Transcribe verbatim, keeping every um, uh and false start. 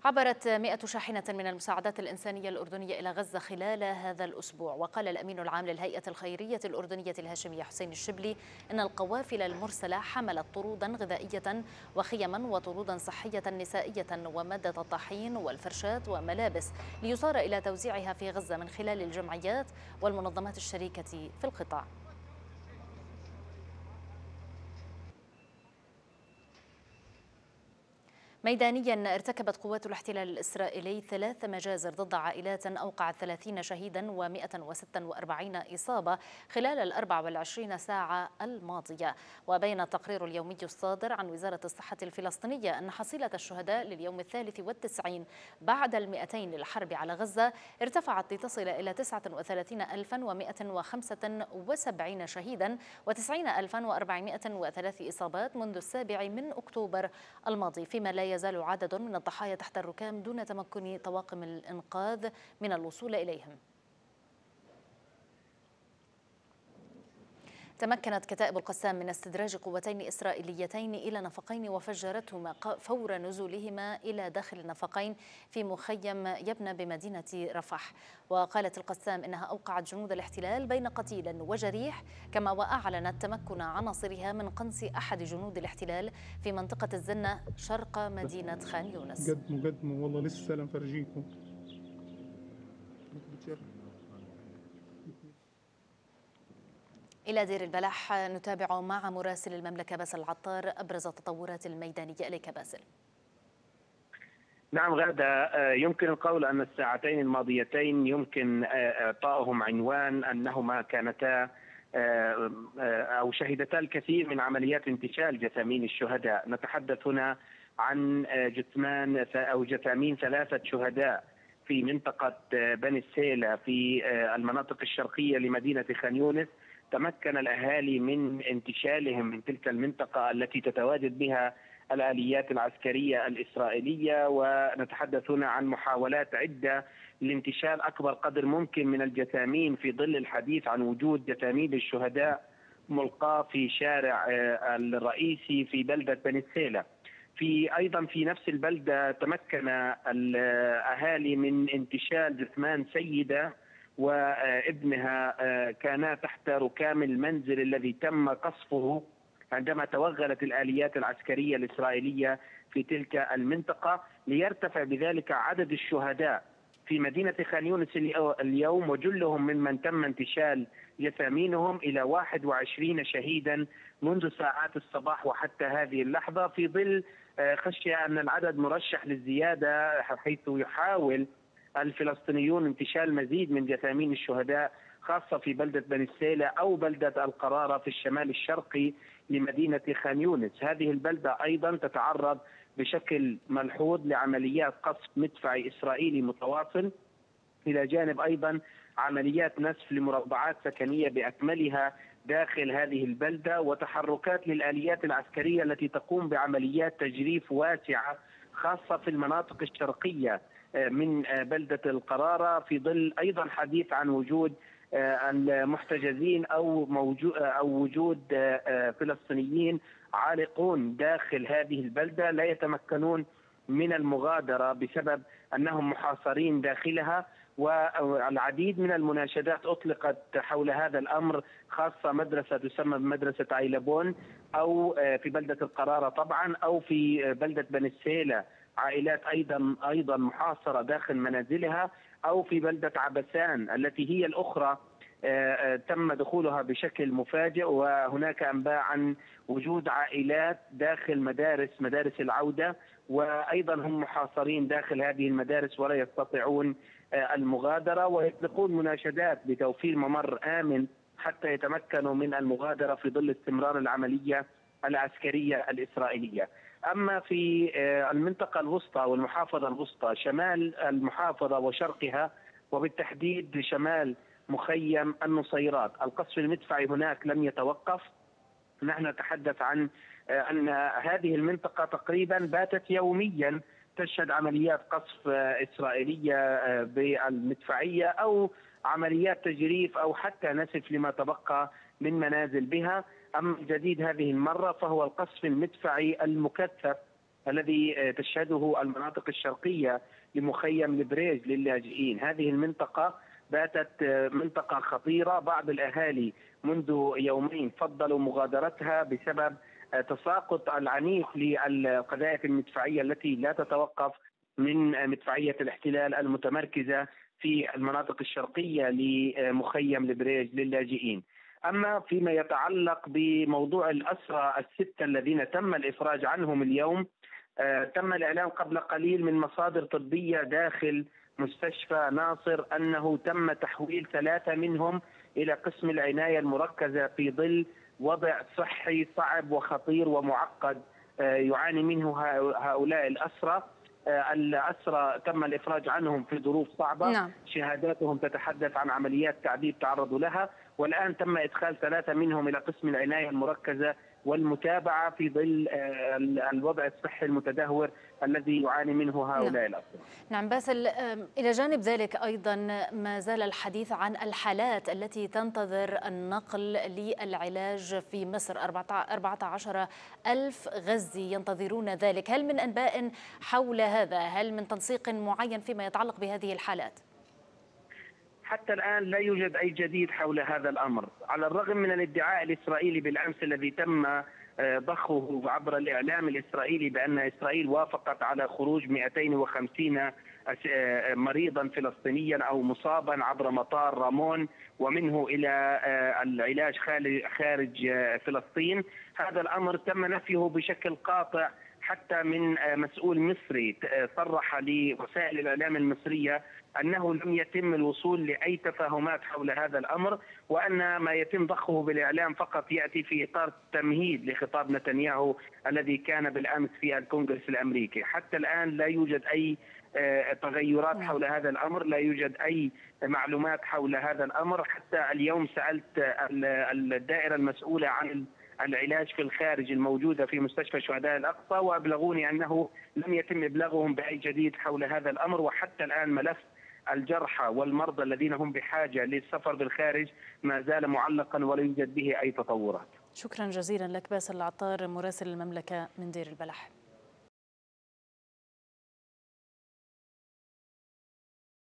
عبرت مئة شاحنة من المساعدات الإنسانية الأردنية إلى غزة خلال هذا الأسبوع. وقال الأمين العام للهيئة الخيرية الأردنية الهاشمية حسين الشبلي إن القوافل المرسلة حملت طرودا غذائية وخيما وطرودا صحية نسائية ومادة الطحين والفرشاة وملابس ليصار إلى توزيعها في غزة من خلال الجمعيات والمنظمات الشريكة في القطاع. ميدانيا، ارتكبت قوات الاحتلال الإسرائيلي ثلاث مجازر ضد عائلات أوقعت ثلاثين شهيدا ومئة وستة وأربعين إصابة خلال الأربع والعشرين ساعة الماضية. وبين التقرير اليومي الصادر عن وزارة الصحة الفلسطينية أن حصيلة الشهداء لليوم الثالث والتسعين بعد المئتين للحرب على غزة ارتفعت لتصل إلى تسعة وثلاثين ألفا ومئة وخمسة وسبعين شهيدا وتسعين ألفا وأربعمئة وثلاث إصابات منذ السابع من أكتوبر الماضي، فيما لا يزال عدد من الضحايا تحت الركام دون تمكن طواقم الإنقاذ من الوصول إليهم. تمكنت كتائب القسام من استدراج قوتين إسرائيليتين إلى نفقين وفجرتهما فور نزولهما إلى داخل النفقين في مخيم يبنى بمدينة رفح. وقالت القسام إنها أوقعت جنود الاحتلال بين قتيل وجريح، كما وأعلنت تمكن عناصرها من قنص أحد جنود الاحتلال في منطقة الزنة شرق مدينة خان يونس. قدموا قدموا والله لسه لنفرجيكم. إلى دير البلح نتابع مع مراسل المملكة باسل العطار أبرز التطورات الميدانية. إليك باسل. نعم غادة، يمكن القول أن الساعتين الماضيتين يمكن إعطائهم عنوان أنهما كانتا أو شهدتا الكثير من عمليات انتشال جثامين الشهداء. نتحدث هنا عن جثمان أو جثامين ثلاثة شهداء في منطقة بني السيلة في المناطق الشرقية لمدينة خان يونس. تمكن الأهالي من انتشالهم من تلك المنطقة التي تتواجد بها الآليات العسكرية الإسرائيلية، ونتحدث هنا عن محاولات عدة لانتشال أكبر قدر ممكن من الجثامين في ظل الحديث عن وجود جثامين الشهداء ملقاة في شارع الرئيسي في بلدة بني السيلة. في أيضا في نفس البلدة تمكن الأهالي من انتشال جثمان سيدة وابنها كانا تحت ركام المنزل الذي تم قصفه عندما توغلت الآليات العسكرية الإسرائيلية في تلك المنطقة، ليرتفع بذلك عدد الشهداء في مدينة خان يونس اليوم، وجلهم ممن تم انتشال جثامينهم إلى واحد وعشرين شهيدا منذ ساعات الصباح وحتى هذه اللحظة، في ظل خشية أن العدد مرشح للزيادة، حيث يحاول الفلسطينيون انتشال مزيد من جثامين الشهداء خاصة في بلدة بني السيلة أو بلدة القرارة في الشمال الشرقي لمدينة خان يونس. هذه البلدة أيضا تتعرض بشكل ملحوظ لعمليات قصف مدفعي إسرائيلي متواصل، إلى جانب أيضا عمليات نسف لمربعات سكنية بأكملها داخل هذه البلدة، وتحركات للآليات العسكرية التي تقوم بعمليات تجريف واسعة خاصة في المناطق الشرقية من بلدة القرارة، في ظل أيضا حديث عن وجود المحتجزين أو موجود أو وجود فلسطينيين عالقون داخل هذه البلدة لا يتمكنون من المغادرة بسبب أنهم محاصرين داخلها. والعديد من المناشدات أطلقت حول هذا الأمر، خاصة مدرسة تسمى بمدرسة عيلبون أو في بلدة القرارة طبعا أو في بلدة بني السيلة، عائلات أيضا أيضا محاصرة داخل منازلها، أو في بلدة عبسان التي هي الأخرى تم دخولها بشكل مفاجئ، وهناك أنباء عن وجود عائلات داخل مدارس مدارس العودة، وأيضا هم محاصرين داخل هذه المدارس ولا يستطيعون المغادرة، ويطلقون مناشدات بتوفير ممر آمن حتى يتمكنوا من المغادرة في ظل استمرار العملية العسكرية الإسرائيلية. أما في المنطقة الوسطى والمحافظة الوسطى، شمال المحافظة وشرقها وبالتحديد شمال مخيم النصيرات، القصف المدفعي هناك لم يتوقف. نحن نتحدث عن أن هذه المنطقة تقريبا باتت يوميا تشهد عمليات قصف إسرائيلية بالمدفعية أو عمليات تجريف أو حتى نسف لما تبقى من منازل بها. أما الجديد هذه المرة فهو القصف المدفعي المكثف الذي تشهده المناطق الشرقية لمخيم البريج للاجئين. هذه المنطقة باتت منطقة خطيرة، بعض الأهالي منذ يومين فضلوا مغادرتها بسبب تساقط العنيف للقذائف المدفعية التي لا تتوقف من مدفعية الاحتلال المتمركزة في المناطق الشرقية لمخيم البريج للاجئين. أما فيما يتعلق بموضوع الأسرى الستة الذين تم الإفراج عنهم اليوم، تم الإعلام قبل قليل من مصادر طبية داخل مستشفى ناصر أنه تم تحويل ثلاثة منهم إلى قسم العناية المركزة في ظل وضع صحي صعب وخطير ومعقد يعاني منه هؤلاء الأسرى. الأسرى تم الإفراج عنهم في ظروف صعبة. نعم. شهاداتهم تتحدث عن عمليات تعذيب تعرضوا لها، والآن تم إدخال ثلاثة منهم إلى قسم العناية المركزة والمتابعة في ظل الوضع الصحي المتدهور الذي يعاني منه هؤلاء نعم. الأسرى. نعم باسل، إلى جانب ذلك أيضا ما زال الحديث عن الحالات التي تنتظر النقل للعلاج في مصر. أربعة عشر ألف غزي ينتظرون ذلك. هل من أنباء حول هذا؟ هل من تنسيق معين فيما يتعلق بهذه الحالات؟ حتى الآن لا يوجد أي جديد حول هذا الأمر، على الرغم من الادعاء الإسرائيلي بالأمس الذي تم ضخه عبر الإعلام الإسرائيلي بأن إسرائيل وافقت على خروج مئتين وخمسين مريضا فلسطينيا أو مصابا عبر مطار رامون ومنه إلى العلاج خارج فلسطين. هذا الأمر تم نفيه بشكل قاطع حتى من مسؤول مصري صرح لوسائل الإعلام المصرية أنه لم يتم الوصول لأي تفاهمات حول هذا الأمر، وأن ما يتم ضخه بالإعلام فقط يأتي في إطار تمهيد لخطاب نتنياهو الذي كان بالأمس في الكونغرس الأمريكي. حتى الآن لا يوجد أي تغيرات حول هذا الأمر، لا يوجد أي معلومات حول هذا الأمر. حتى اليوم سألت الدائرة المسؤولة عن العلاج في الخارج الموجودة في مستشفى شهداء الأقصى، وأبلغوني أنه لم يتم إبلاغهم بأي جديد حول هذا الأمر، وحتى الآن ملف الجرحى والمرضى الذين هم بحاجة للسفر بالخارج ما زال معلقا ولا يوجد به أي تطورات. شكرا جزيلا لك باسل العطار، مراسل المملكة من دير البلح.